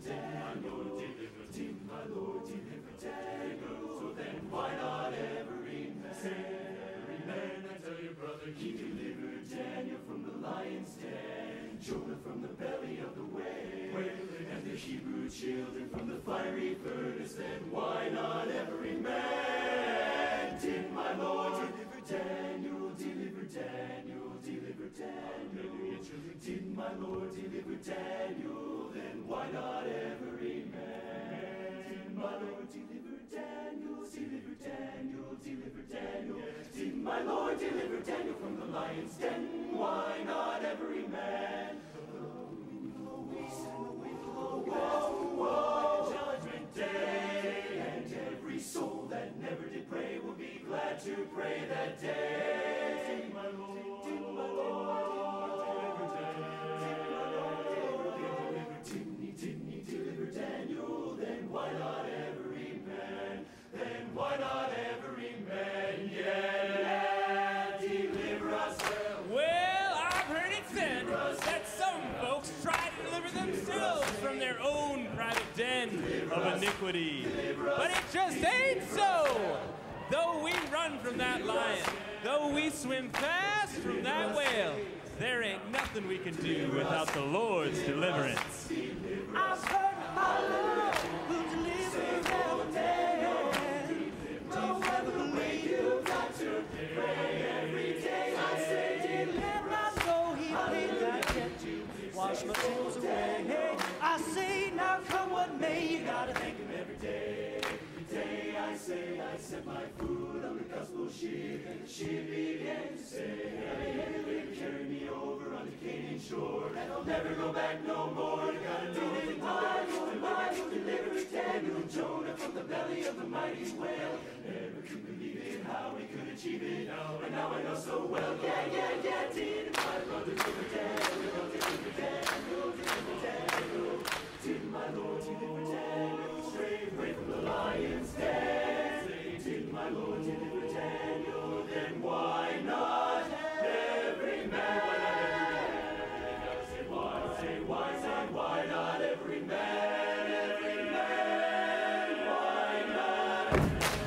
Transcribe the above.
Daniel, did my Lord deliver Daniel? So then why not every man, I tell your brother, he delivered Daniel from the lion's den, Jonah from the belly of the whale, and the Hebrew children from the fiery furnace. Then why not every man? Did my Lord deliver Daniel, deliver Daniel, deliver Daniel? Did my Lord deliver Daniel? Then why not every man? Did my Lord deliver Daniel, deliver Daniel, deliver Daniel? Did my Lord deliver Daniel from the lion's den? Why not every man? Judgment day, and every soul that never did pray will be glad to pray that day. Did my Lord didn't he deliver Daniel? Then why not every man? Then why not every man? Yeah, deliver us. Well, I've heard it said that some folks try to deliver themselves from their own private den of iniquity. But it just ain't so. Though we run from that lion, though we swim fast from that whale, there ain't nothing we can do without the Lord's deliverance. I've heard our Lord who delivers every day. Don't ever believe you've got to pray every day. I say, deliver us, so he paid that debt to wash my sins away. I say, now come what may, you gotta thank him every day. Every day I say, I set my foot on the gospel ship, and the ship began to say, hey, carry me over on the Canaan shore, and I'll never go back no more. You gotta do it, my Lord, deliver Daniel, Jonah from the belly of the mighty whale. Never could believe it, how we could achieve it, and now I know so well. Yeah, did my brother deliver Daniel, deliver Daniel, deliver Daniel? Did my Lord deliver Daniel straight away from the lion's den? Did my Lord deliver Daniel? Then why not every man? Why not every man? Every man, why not?